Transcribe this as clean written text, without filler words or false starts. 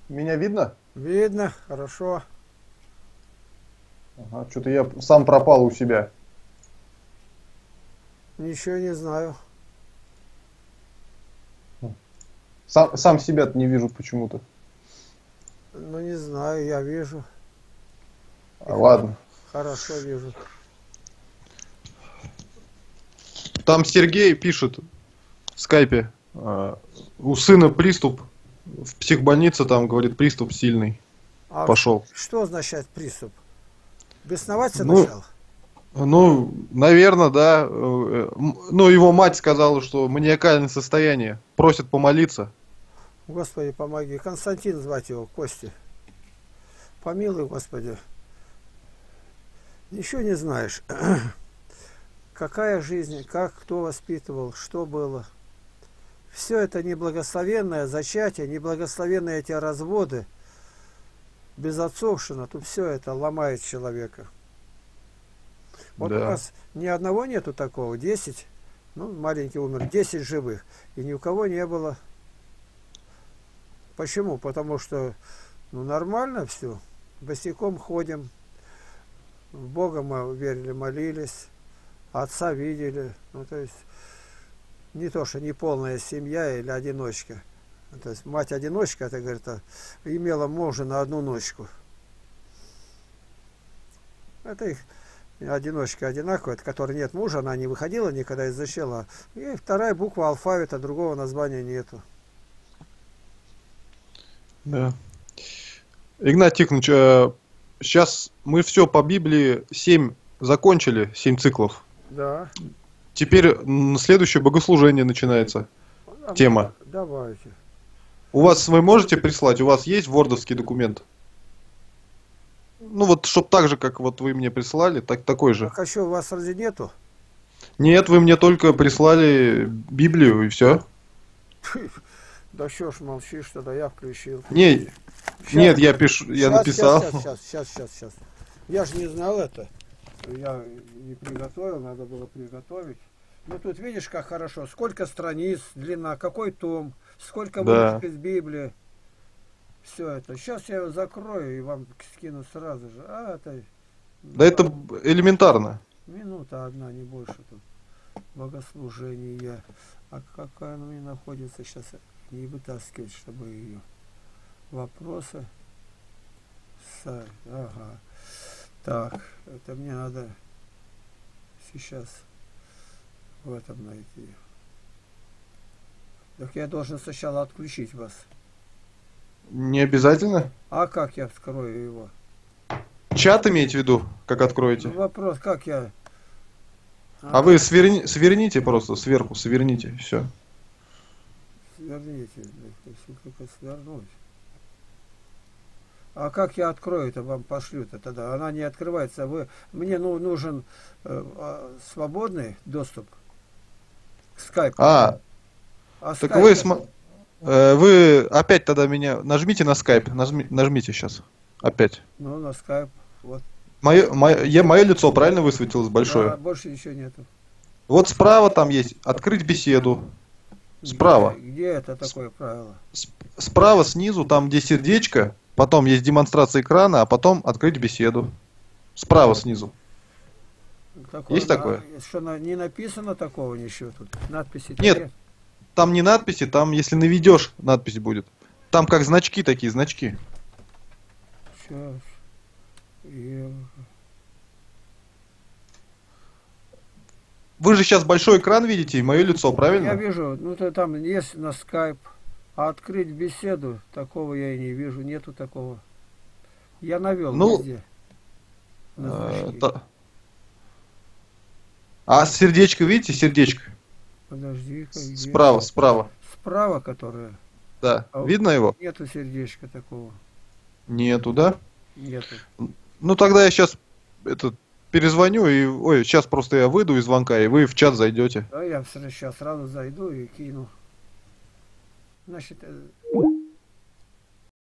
Меня видно? Видно, хорошо. Ага, что-то я сам пропал у себя. Ничего не знаю. Сам себя-то не вижу почему-то. Ну, не знаю, я вижу. И Ладно. хорошо вижу. Там Сергей пишет в скайпе. У сына приступ. В психбольнице там, говорит, приступ сильный. А Пошел. что означает приступ? Бесноваться Ну, начал? наверное, да. Ну, его мать сказала, что маниакальное состояние. Просит помолиться. Господи, помоги. Константин звать его, Кости. Помилуй, Господи. Ничего не знаешь. Какая жизнь, как кто воспитывал, что было. Все это неблагословенное зачатие, неблагословенные эти разводы, безотцовщина, тут все это ломает человека. Вот у Да. нас ни одного нету такого, 10, ну, маленький умер, 10 живых, и ни у кого не было. Почему? Потому что, ну, нормально все, босиком ходим, в Бога мы верили, молились, отца видели, ну, то есть, не то, что не полная семья или одиночка. То есть, мать-одиночка, это, говорит, имела мужа на одну ночку. Это их одиночка одинаковая, от которой нет мужа, она не выходила никогда из зачала. И вторая буква алфавита, другого названия нету. Да. Игнат Тихонович, сейчас мы все по Библии 7 закончили, 7 циклов. Да. Теперь следующее богослужение начинается. Тема. Давайте. У вас вы можете прислать? У вас есть вордовский документ? Ну вот, чтоб так же, как вот вы мне прислали, такой же. Так а что, у вас разве нету? Нет, вы мне только прислали Библию и все. Да что ж молчишь, тогда я включил. Не, Сейчас, нет, я пишу, я сейчас, сейчас, написал. сейчас, сейчас, сейчас, сейчас, сейчас. Я же не знал это. Я не приготовил, надо было приготовить. Ну тут видишь, как хорошо. Сколько страниц, длина, какой том, сколько выдержек Да. из Библии. Все это. Сейчас я его закрою и вам скину сразу же. А, это Да это элементарно. минута одна, не больше тут. Богослужение. А какая она у меня находится сейчас? Не вытаскивать, чтобы ее. Вопросы. Ага. Так, это мне надо сейчас в этом найти. Так я должен сначала отключить вас. Не обязательно. А как я вскрою его? Чат имеете в виду, как Ну, откроете? вопрос, как я... А Ага, вы сверните просто сверху, сверните, все. сверните. Только свернуть. А как я открою это, вам пошлют-то тогда? Она не открывается. Мне нужен свободный доступ к скайпу. А, А так вы, скайп, вы опять тогда меня нажмите на скайп, нажмите сейчас. Опять. ну, на скайп. Вот. Мое лицо правильно высветилось Да, большое? больше ничего нету. Вот справа там есть открыть беседу. Справа. Где это такое правило? Справа снизу, там где сердечко, потом есть демонстрация экрана, а потом открыть беседу. Справа снизу. Такое, Есть такое? что не написано такого ничего тут? Надписи-то Нет, нет. там не надписи, там если наведешь, надпись будет. Там как значки такие, значки. Сейчас. И- Вы же сейчас большой экран видите и мое лицо, Я правильно? вижу, ну то там есть на скайп. А открыть беседу, такого я и не вижу, нету такого. Я навел Ну, везде на значки. та- а сердечко, видите, сердечко? Подожди-ка, где? Справа, справа. Справа, которая. Да. А Видно его? нету сердечка такого. Нету, да? Нету. Ну тогда я сейчас этот перезвоню и... Ой, сейчас просто я выйду из звонка, и вы в чат зайдете. Да, я сейчас сразу зайду и кину. Значит,